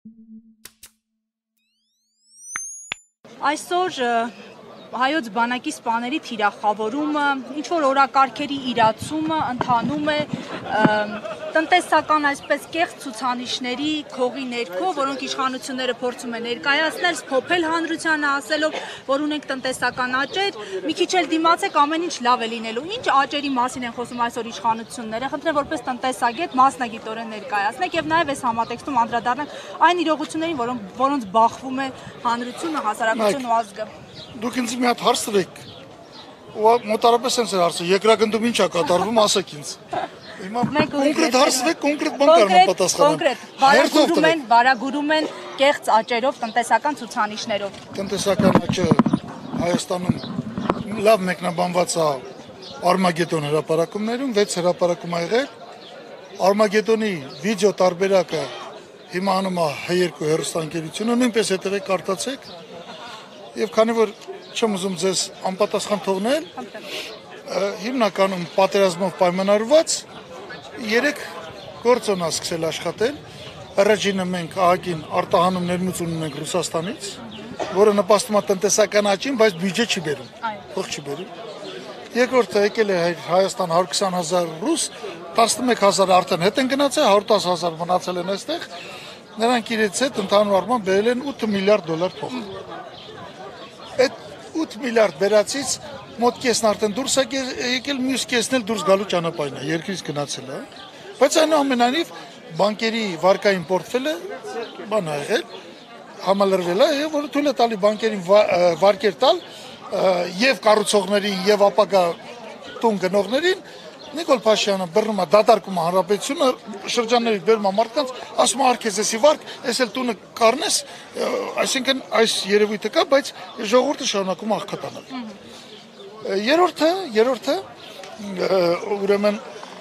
Այսօր հայոց բանակի սպաների թիրախավորումը, ինչ-որ օրակարգերի իրացումը ընթանում է տնտեսական այսպես կեղծ ցուցանիշների քողի ներքո, որոնք իշխանությունները փորձում են ներկայացնել, սփոփել հանրությանը ասելով, որ ունենք տնտեսական աճեր, մի քիչ էլ դիմացեք ամեն ինչ լավ է լինելու։ Ինչ աճերի մասին են խոսում այսօր իշխանությունները, խնդրեմ որպես տնտեսագետ մասնագիտորեն ներկայացնեք եւ նաեւ այս համատեքստում անդրադառնանք այն իրողություններին, որոնց բախվում է հանրությունը, հասարակությունն ու ազգը։ Դուք ինձ մի հատ հարց տվեք, ու մոտարապես եմ հարցը, երկրագնդում ինչ է կատարվում, ասեք ինձ։ Հիմա կոնկրետ հարցվեք, կոնկրետ բան կարող եմ պատասխանել։ Կոնկրետ բարագուրում են կեղծ աճերով, տնտեսական ցուցանիշներով։ Տնտեսական աճը Հայաստանում լավ մեկնաբանված է Արմագեդոն հրապարակումներում, 6 հրապարակում ա եղել։ Արմագեդոնի վիդեո տարբերակը հիմա անում է H2 հեռուստաընկերությունը, նույնպես հետևեք, կարդացեք։ Եվ քանի որ չեմ ուզում ձեզ անպատասխան թողնել, հիմնականում պատերազմով պայմանավորված 3 գործոն է սկսել աշխատել։ Առաջինը մենք ԱՀԿ-ին արտահանում ներմուծում ունենք Ռուսաստանից, որը նպաստում է տնտեսական աճին, բայց բյուջե չի բերում, փող չի բերում։ Երկրորդը եկել է Հայաստան 120,000 ռուս, 11,000 արդեն հետ են գնացել, 110,000 մնացել են այստեղ։ Նրանք իրենց հետ ընդհանուր առմամբ բերել են $8 միլիարդ փող։ Այդ 8 միլիարդ բերածից մոտ կեսն արդեն դուրս է եկել, մյուս կեսն էլ դուրս գալու ճանապարհին է, երկրից գնացել է։ Բայց այնուամենայնիվ բանկերի վարկային պորտֆելը բան ա եղել, համալրվել է, եւ որը թույլ է տալի բանկերին վարկեր տալ եւ կառուցողներին եւ ապագա տուն գնողներին։ Նիկոլ Փաշինյանը բռնում է դատարկում հանրապետությունը, շրջանների բերում է մարդկանց, ասում է արքեզեսի վարկ, ես էլ տունը կառնես, այսինքն այս երևույթը կա, բայց ժողովուրդը շարունակում է աղքատանալ։ Երրորդը ուրեմն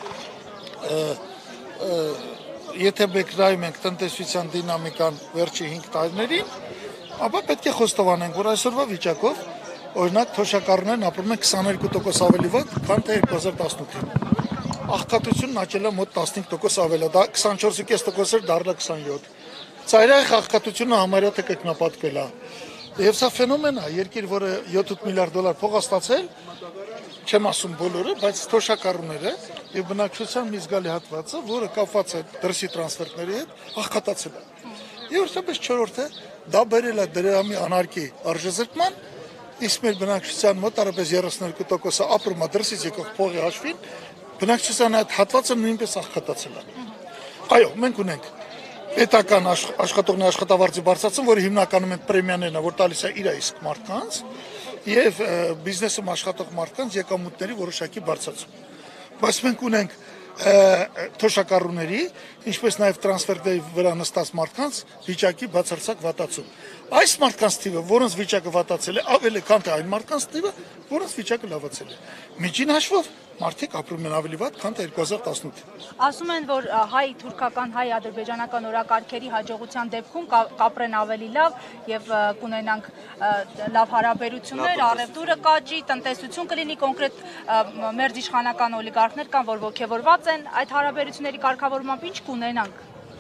եթե մենք նայում ենք տնտեսության դինամիկան վերջի 5 տարիներին, ապա պետք է խոստովանենք, որ այսօրվա վիճակով օրինակ թոշակառուներն ապրում են 22% ավելի վատ, քան թե 2018-ին։ Աղքատությունն աճել է մոտ 15% ավել է, դա 24.5% էր, դառնա 27։ Ծայրահեղ աղքատությունը համարյա թե կրկնապատկվել է։ Եվ սա ֆենոմեն է, երկիր, որը $7 միլիարդ փող է ստացել, չեմ ասում բոլորը, բայց թոշակառուները եւ բնակչության մի զգալի հատվածը, որը կապված է դրսի տրանսֆերտների հետ, աղքատացել է։ Եվ վերջապես չորրորդը դա բերել է դրամի անարգի արժեզրկման, իսկ մեր բնակչության մոտարապես 32% ապրում է դրսից եկող փողի հաշվին, բնակչության այդ հատվածը նույնպես աղքատացել է։ Այո, մենք ունենք պետական աշխատողների աշխատավարձի բարձրացում, որը հիմնականում են պրեմիաներն է, որ տալիս է իր իսկ մարդկանց, եւ բիզնեսում աշխատող մարդկանց եկամուտների որոշակի բարձրացում։ Բայց մենք ունենք թոշակառուների, ինչպես նաև տրանսֆերտերի վրա նստած մարդկանց վիճակի բացարձակ վատացում։ Այս մարդկանց թիվը, որոնց վիճակը վատացել է, ավելի քան թե այն մարդկանց թիվը, որոնց վիճակը լավացել է։ Միջին հաշվով մարդիկ ապրում են ավելի վատ, քան թե 2018-ին։ Ասում են, որ հայ-թուրքական, հայ-ադրբեջանական օրակարգերի հաջողության դեպքում կապրեն ավելի լավ եւ կունենանք լավ հարաբերություններ, առևտուրը կաճի, տնտեսություն կլինի, կոնկրետ մեր իշխանական օլիգարխներ կան, որ ոգևորված են այդ հարաբերությունների կարգավորմամբ, ինչ կունենանք։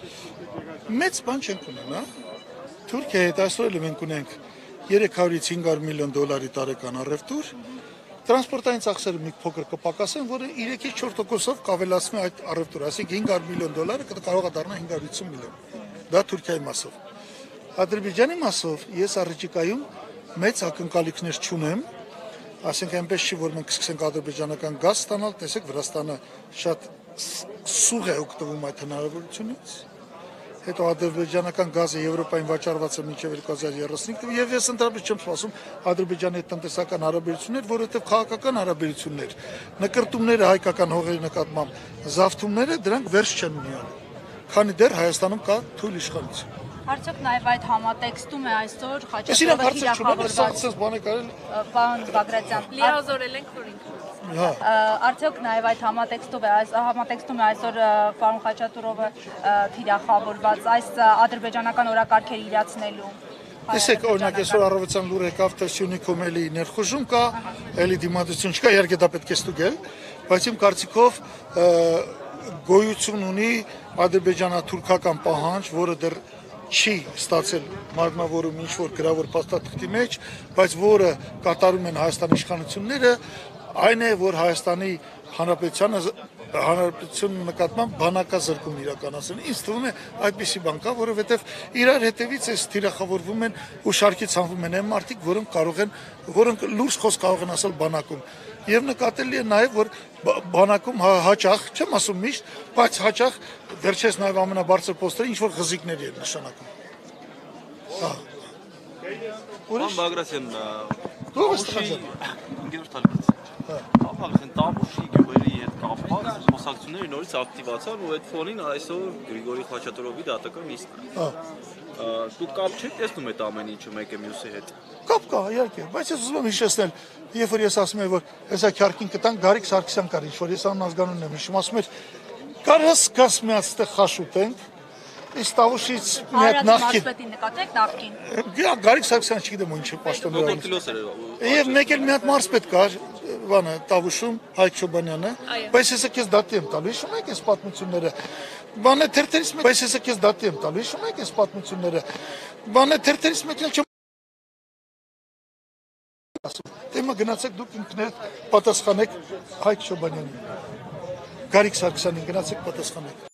Մեծ բան չենք ունենա։ Թուրքիայի հետ այսօր մենք ունենք 300-ից 500 միլիոն դոլարի տարեկան առևտուր, տրանսպորտային ծախսերը մի փոքր կպակասեն, որը 3-ից 4%-ով կավելացնի այդ առևտուրը, այսինքն 500 միլիոն դոլարը կարող է դառնալ 550 միլիոն։ Դա Թուրքիայի մասով։ Ադրբեջանի մասով ես առաջիկայում մեծ ակնկալիքներ չունեմ, այսինքն այնպես չի, որ մենք սկսենք ադրբեջանական գազ ստանալ, տեսեք Վրաստանը շատ սուղ է օգտվում այդ հնարավորությունից։ Հետո ադրբեջանական գազը Եվրոպային վաճառված է մինչև 2035 թվականը, եւ ես ընդհանրապես չեմ սպասում Ադրբեջանի հետ տնտեսական հարաբերություններ, որովհետեւ քաղաքական հարաբերություններ, նկրտումները հայկական հողերի նկատմամբ, զավթումները դրանք վերջ չեն ունենում, քանի դեռ Հայաստանում կա թույլ իշխանություն։ Արդյոք նաև այդ համատեքստում է այսօր Խաչատրյանը թիրախավորված պարոն Բագրատյան, լիազորել ենք, որ ինքը Արդյոք նաև այդ համատեքստում է այսօր պարոն Խաչատուրովը թիրախավորված այս ադրբեջանական օրակարգեր իրացնելու։ Տեսեք, օրինակ այսօր առավոտյան լուր եկավ, թե Սյունիքում էլի ներխուժում կա, էլի դիմադրություն չկա, իհարկե դա պետք է ստուգել, բայց իմ կարծիքով գոյություն ունի ադրբեջանա-թուրքական պահանջ, որը դեռ չի ստացել մարմնավորում ինչ որ գրավոր փաստաթղթի մեջ, բայց որը կատարում են Հայաստանի իշխանությունները, այն է, որ Հայաստանի Հանրապետության նկատմամբ բանակազրկում իրականացնեն։ Ինձ թվում է այդպիսի բան կա, որովհետև իրար հետևից էս թիրախավորվում են ու շարքի ցանվում են այն մարդիկ, որոնք լուրջ խոսք կարող են ասել բանակում։ Եվ նկատելի է նաև, որ բանակում հաճախ, չեմ ասում միշտ, բայց հաճախ վերջերս նաև ամենաբարձր պոստերը ինչ որ խզիկների են նշանակում։ Պարոն Բագրատյան, Տավուշի գյուղերի հետ կապված խոսակցությունները նորից ակտիվացան ու այդ ֆոնին այսօր Գրիգորի Խաչատրովի դատական նիստն է։ Դուք կապ չեք տեսնում այդ ամեն ինչը մեկը մյուսի հետ։ Կապ կա, իհարկե, բայց ես ուզում եմ հիշեցնել, երբ որ ես ասում եմ, որ հեսա քյարքին կտան Գարիկ Սարգսյան կար, ինչ որ ես անազգանունն եմ հիշում, ասում էր, կարաս գաս մի հատ ստեղ խաշուտենք, իսկ Տավուշից մի հատ նախքին։ Մարզպետին նկատեք նախքին։ Գարիկ Սարգսյանը չգիտեմ ինչ է պաշտոնը։ Եվ մեկ էլ մի հատ մարզպետ կար, բանը Տավուշում Հայկ Շոբանյանը, բայց ես քեզ դատի եմ տալու, հիշում եք այս պատմությունները։ Բանը թերթերից մեկ, բայց ես քեզ դատի եմ տալու, հիշում եք այս պատմությունները։ Բանը թերթերից մեկն չեմ ասում։ Դեմը գնացեք դուք ինքներդ պատասխանեք Հայկ Շոբանյանին։ Գարիկ Սարգսյանին գնացեք պատասխանեք։